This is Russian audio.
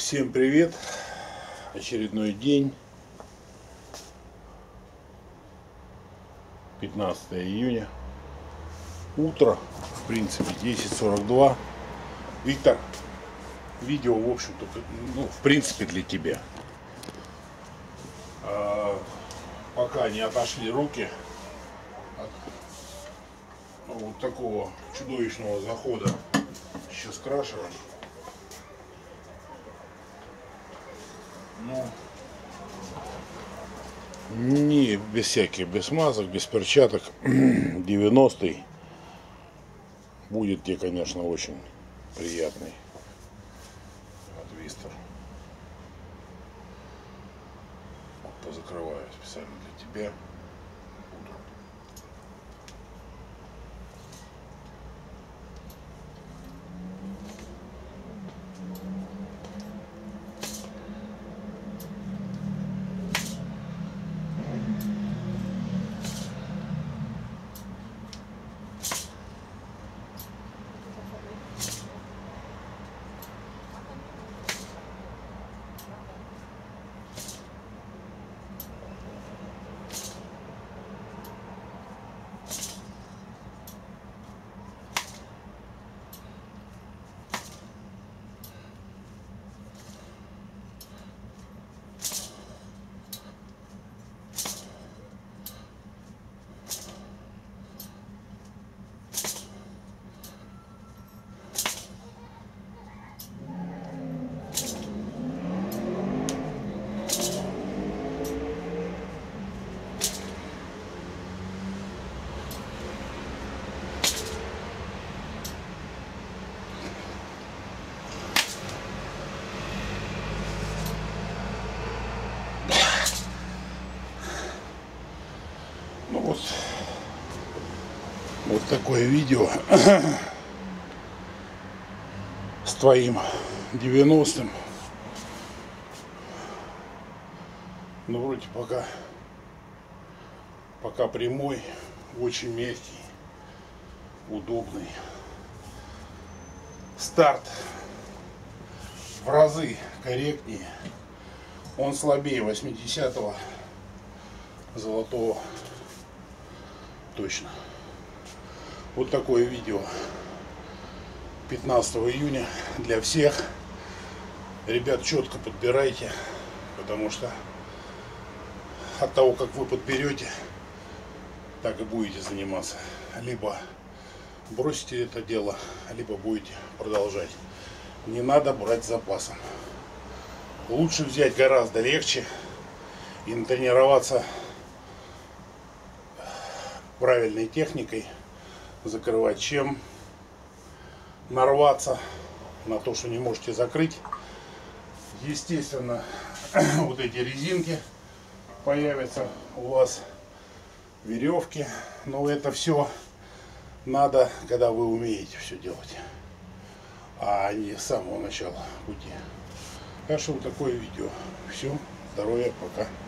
Всем привет! Очередной день, 15 июня, утро, в принципе 10:42. Виктор, видео, в общем-то, в принципе для тебя. Пока не отошли руки от вот такого чудовищного захода сейчас крашера. Ну, не без всяких, без смазок, без перчаток. 90-й будет тебе, конечно, очень приятный от Вистер. Вот позакрываю специально для тебя. Ну вот такое видео с твоим 90-м. Ну вроде пока прямой, очень мягкий, удобный. Старт в разы корректнее. Он слабее 80-го золотого. Точно. Вот такое видео 15 июня для всех. Ребят, четко подбирайте, потому что от того, как вы подберете, так и будете заниматься. Либо бросите это дело, либо будете продолжать. Не надо брать с запасом. Лучше взять гораздо легче и натренироваться правильной техникой закрывать, чем нарваться на то, что не можете закрыть. Естественно, вот эти резинки появятся у вас, веревки, но это все надо, когда вы умеете все делать, а не с самого начала пути. Так что вот такое видео. Все, здоровья, пока.